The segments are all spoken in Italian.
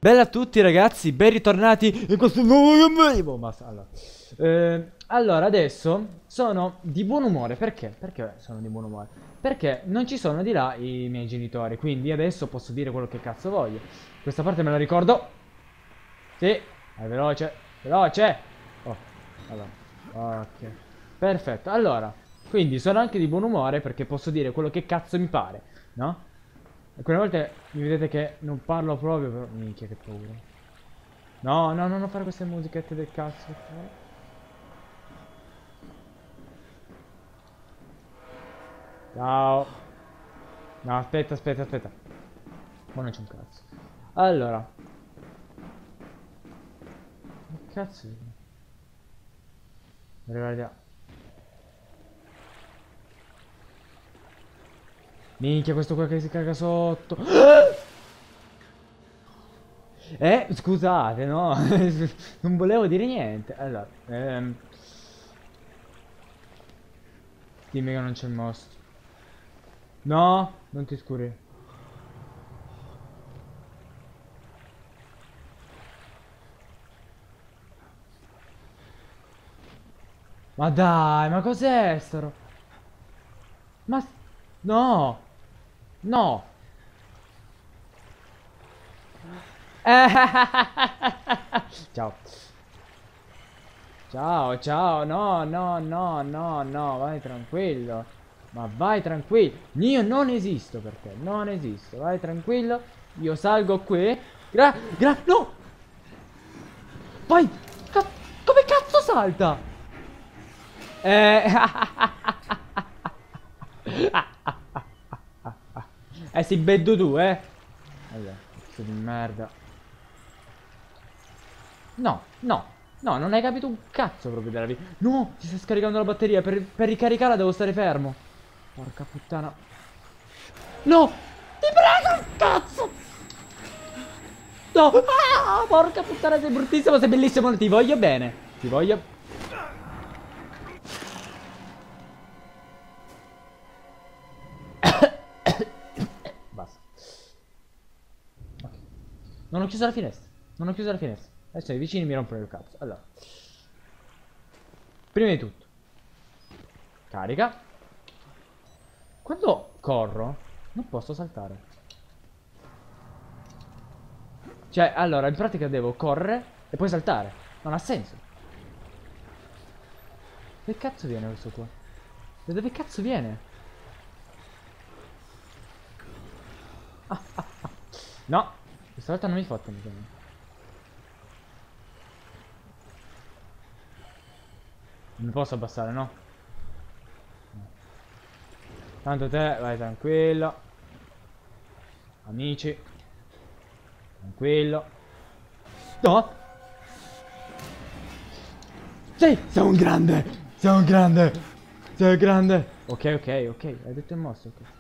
Bella a tutti ragazzi, ben ritornati in questo nuovo video. Basta, allora, adesso sono di buon umore. Perché? Perché sono di buon umore? Perché non ci sono di là i miei genitori, quindi adesso posso dire quello che cazzo voglio. Questa parte me la ricordo. Sì, vai veloce, veloce. Oh, allora, ok. Perfetto, allora, quindi sono anche di buon umore perché posso dire quello che cazzo mi pare, no? Alcune volte mi vedete che non parlo proprio, però... Minchia, che paura. No, no, no, non fare queste musichette del cazzo, per favore. Ciao. No, aspetta, aspetta, aspetta. Ma non c'è un cazzo. Allora. Che cazzo è? Guarda. Minchia, questo qua che si caga sotto. Scusate, no. Non volevo dire niente. Allora, dimmi che non c'è il mostro. No, non ti scuri. Ma dai, ma cos'è sto? Ma... No! No! Ciao. Ciao, ciao, no, no, no, no, no, vai tranquillo. Ma vai tranquillo. Io non esisto per te, non esisto. Vai tranquillo. Io salgo qui. No! Vai! Come cazzo salta? Eh... sei beddo tu, eh? Allora, pezzo di merda. No, no, no, non hai capito un cazzo proprio della vita. No, si sta scaricando la batteria. Per ricaricarla devo stare fermo. Porca puttana. No! Ti prego, cazzo! No! Ah, porca puttana, sei bruttissimo, sei bellissimo. Ti voglio bene. Ti voglio... Basta. Ok. Non ho chiuso la finestra. Non ho chiuso la finestra. Adesso i vicini mi rompono il cazzo. Allora. Prima di tutto. Carica. Quando corro, non posso saltare. Cioè, allora, in pratica devo correre e poi saltare. Non ha senso. Che cazzo viene questo qua? Da dove cazzo viene? No, questa volta non mi fotte, mi sembra. Non mi posso abbassare, no? Tanto te, vai tranquillo. Amici. Tranquillo. No! Sì, sei un grande! Sei un grande! Sei un grande! Ok, ok, ok. Hai detto il mostro, ok.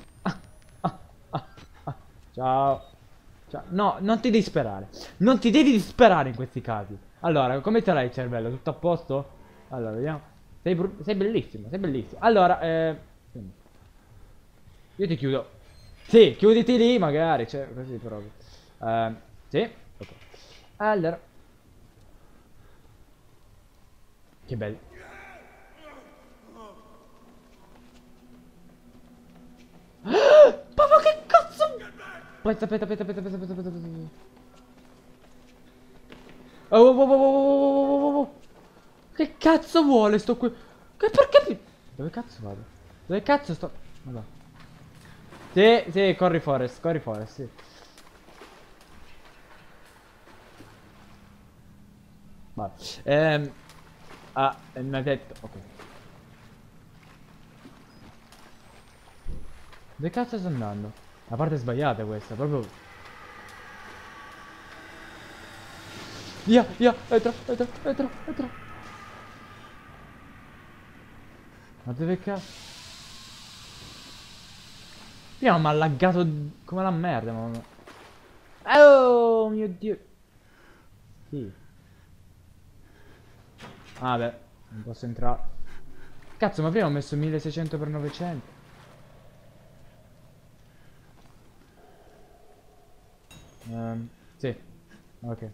Ciao. Ciao. No, non ti disperare. Non ti devi disperare in questi casi. Allora, come ce l'hai il cervello? Tutto a posto? Allora, vediamo. Sei bellissimo, sei bellissimo. Allora, io ti chiudo. Sì, chiuditi lì magari, cioè, così proprio. Sì, ok. Allora. Che bello. Papà, che cazzo? Aspetta, aspetta, aspetta, aspetta, aspetta, aspetta, aspetta, aspetta. Oh, oh, oh, oh, oh, oh, oh, oh. Che cazzo vuole sto qui? Che perché? Dove cazzo vado? Dove cazzo sto? Vabbè. Sì, sì, corri Forest, sì. Vabbè. Mi ha detto, ok. Dove cazzo sto andando? La parte sbagliata questa, proprio. Via, via, entra, entra, entra, entra. Ma dove cazzo? Prima mi ha laggato come la merda, ma... Oh mio Dio. Sì. Ah beh, non posso entrare. Cazzo, ma prima ho messo 1600 per 900. Sì. Ok.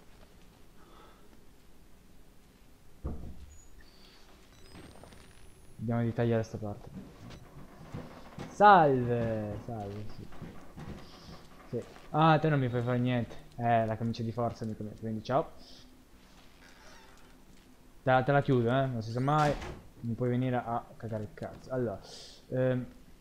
Vediamo di tagliare sta parte. Salve. Salve, sì. Sì. Ah, te non mi fai fare niente. La camicia di forza mi conviene. Quindi ciao. Te la chiudo, non si sa mai. Mi puoi venire a cagare il cazzo. Allora. ehm,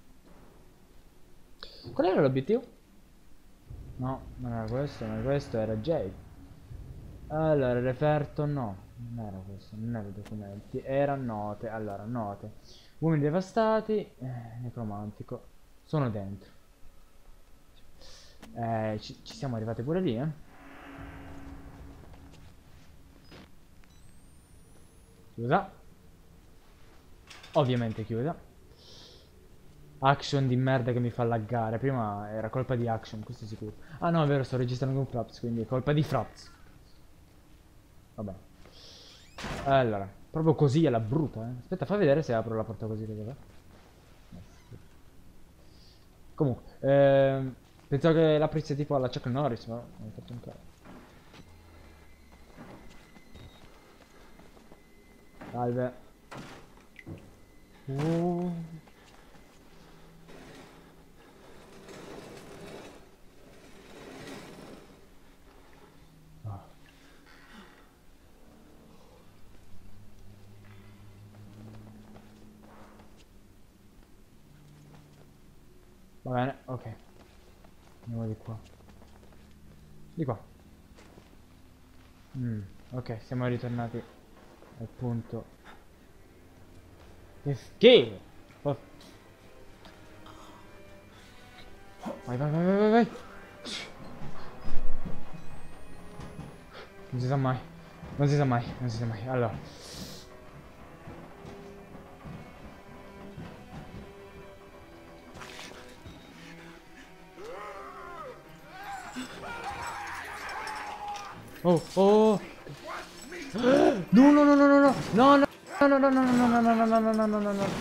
Qual era l'obiettivo? No, non era questo, era Jade. Allora, referto no. Non era questo, non era i documenti. Era note. Allora, note. Uomini devastati. Necromantico. Sono dentro. Ci siamo arrivati pure lì, eh? Chiusa. Ovviamente chiusa. Action di merda che mi fa laggare. Prima era colpa di action, questo è sicuro. Ah no, è vero, sto registrando con Fraps, quindi è colpa di Fraps. Vabbè. Allora, proprio così alla brutta, eh. Aspetta, fai vedere se apro la porta così, dov'è? Comunque, pensavo che l'aprisse tipo alla Chuck Norris, ma non ho fatto un cazzo. Salve. Uh. Ah. Va bene, ok. Andiamo di qua. Di qua. Ok, siamo ritornati al punto. Che schifo! Oh. Vai, vai, vai, vai, vai, vai. Non si sa mai. Non si sa mai, non si sa mai. Allora. Oh, oh. No, no, no, no, no, no. No, no. No, no, no, no, no, no, no, no, no, no, no, no, no.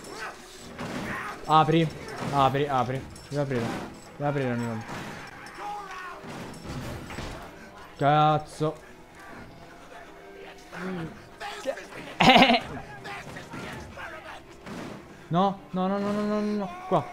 Apri. Apri, apri. Devo aprire. Devo aprire ogni volta. Cazzo. No, no, no, no, no, no, no, no. Qua.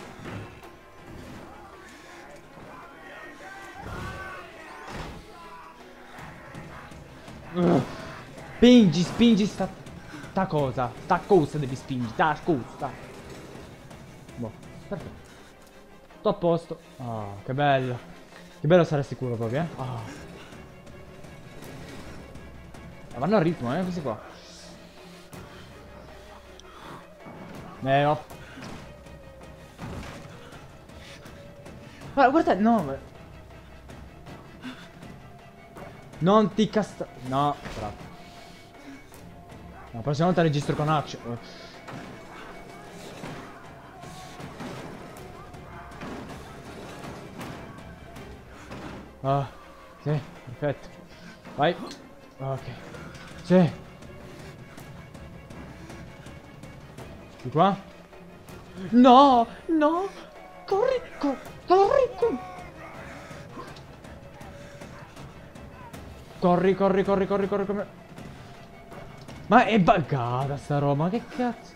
Spingi, spingi sta cosa. Sta cosa devi spingere. Sta cosa. Boh, perfetto. Sto a posto. Ah, che bello. Che bello stare sicuro proprio, eh. Ah. Vanno a ritmo, questi qua. No. Guarda, guarda, no. Non ti casta... No, bravo. La prossima volta registro con action. Ah, sì, perfetto. Vai. Ok. Sì. Di qua? No, no. Corri, corri. Corri, corri. Ma è buggata sta roba, ma che cazzo?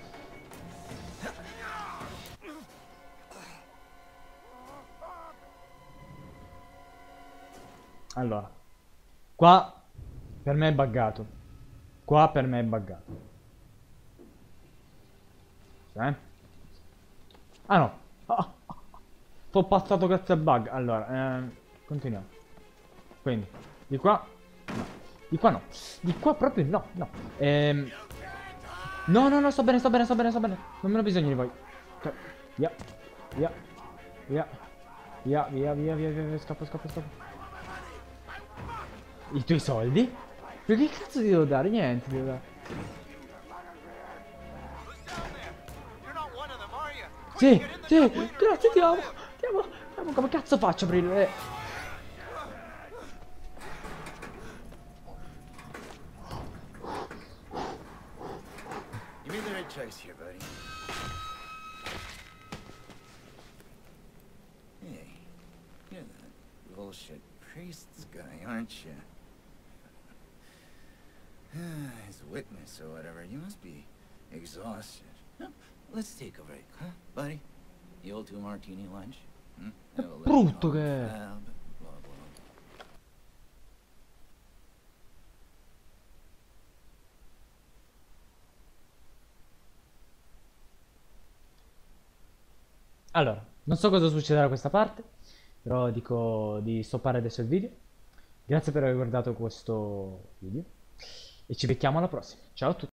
Allora, qua per me è buggato. Qua per me è buggato. Eh? Ah no. T'ho passato grazie al bug. Allora, continuiamo. Quindi, di qua. No. Di qua no. Di qua proprio no. No. No, sto bene. Non me ne ho bisogno di voi. Via. Via. Scappo. I tuoi soldi? Ma che cazzo ti devo dare? Niente, ti devo dare. Sì, grazie, ti amo. Come cazzo faccio a aprire? You made the right choice here, buddy. Hey, you're that bullshit priest's guy, aren't you? As witness or whatever, you must be exhausted. Huh? Let's take a break, huh, buddy? The old 2-martini lunch? Hmm? Have a little brutto che è. confab, blah, blah. Allora, non so cosa succederà a questa parte, però dico di stoppare adesso il video. Grazie per aver guardato questo video e ci becchiamo alla prossima. Ciao a tutti.